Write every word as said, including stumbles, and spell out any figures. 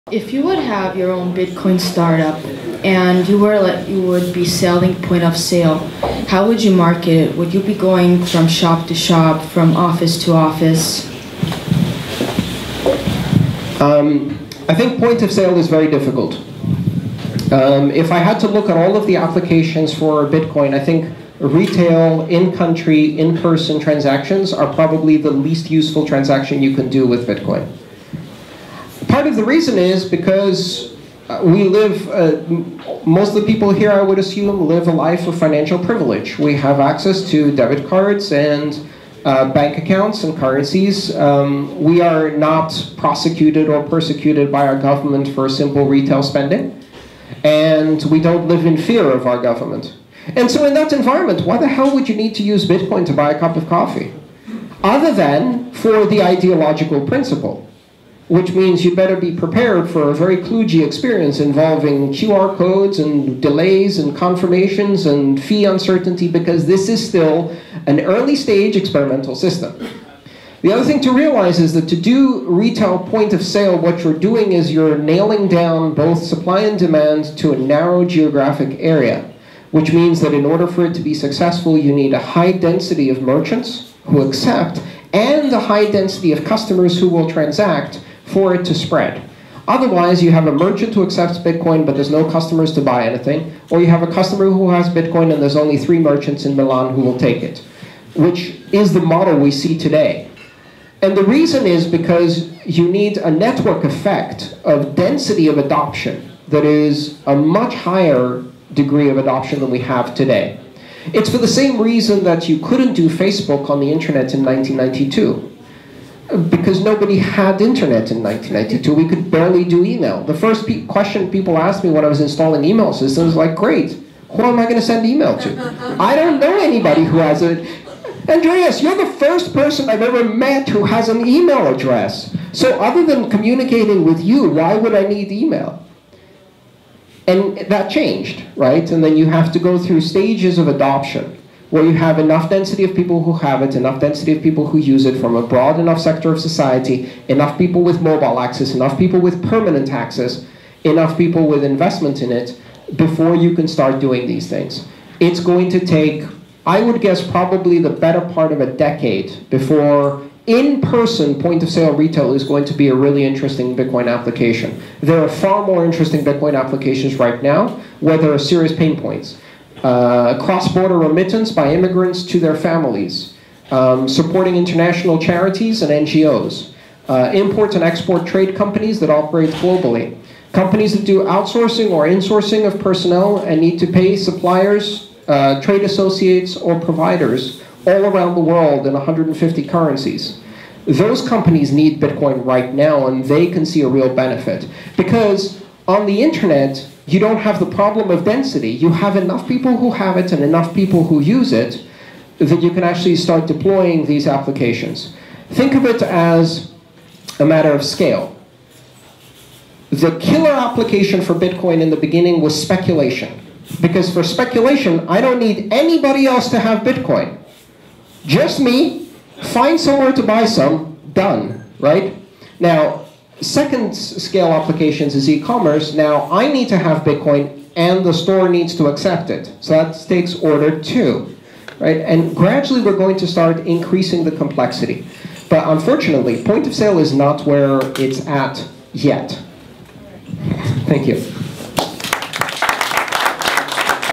If you would have your own Bitcoin startup and you were like, you would be selling point of sale, how would you market it? Would you be going from shop to shop, from office to office? Um, I think point of sale is very difficult. Um, if I had to look at all of the applications for Bitcoin, I think retail, in-country, in-person transactions are probably the least useful transaction you can do with Bitcoin. Part of the reason is because uh, we live, uh, most of the people here, I would assume, live a life of financial privilege. We have access to debit cards and uh, bank accounts and currencies. Um, we are not prosecuted or persecuted by our government for simple retail spending. And we don't live in fear of our government. And so in that environment, why the hell would you need to use Bitcoin to buy a cup of coffee? Other than for the ideological principle, which means you better be prepared for a very kludgy experience involving Q R codes and delays and confirmations and fee uncertainty, because this is still an early stage experimental system. The other thing to realize is that to do retail point of sale, what you're doing is you're nailing down both supply and demand to a narrow geographic area, which means that in order for it to be successful, you need a high density of merchants who accept and a high density of customers who will transact for it to spread. Otherwise, you have a merchant who accepts Bitcoin, but there's no customers to buy anything, or you have a customer who has Bitcoin and there's only three merchants in Milan who will take it, which is the model we see today. And the reason is because you need a network effect of density of adoption that is a much higher degree of adoption than we have today. It's for the same reason that you couldn't do Facebook on the internet in nineteen ninety-two. Because nobody had internet in nineteen ninety-two. We could barely do email. The first pe question people asked me when I was installing email systems was like, great, who am I going to send email to? I don't know anybody who has it. Andreas, you're the first person I've ever met who has an email address. So other than communicating with you, why would I need email? And that changed, right? And then you have to go through stages of adoption, where you have enough density of people who have it, enough density of people who use it from a broad enough sector of society, enough people with mobile access, enough people with permanent access, enough people with investment in it, before you can start doing these things. It's going to take, I would guess, probably the better part of a decade before in-person point-of-sale retail is going to be a really interesting Bitcoin application. There are far more interesting Bitcoin applications right now where there are serious pain points. Uh, cross-border remittance by immigrants to their families, um, supporting international charities and N G Os, uh, import and export trade companies that operate globally, companies that do outsourcing or insourcing of personnel and need to pay suppliers, uh, trade associates, or providers all around the world in one hundred fifty currencies. Those companies need Bitcoin right now, and they can see a real benefit. Because on the internet, you don't have the problem of density. You have enough people who have it and enough people who use it that you can actually start deploying these applications. Think of it as a matter of scale. The killer application for Bitcoin in the beginning was speculation. Because for speculation, I don't need anybody else to have Bitcoin. Just me, find somewhere to buy some, done, right? Now, second scale applications is e-commerce. Now, I need to have Bitcoin and the store needs to accept it. So that takes order two, right? And gradually we're going to start increasing the complexity. But unfortunately, point of sale is not where it's at yet. Thank you.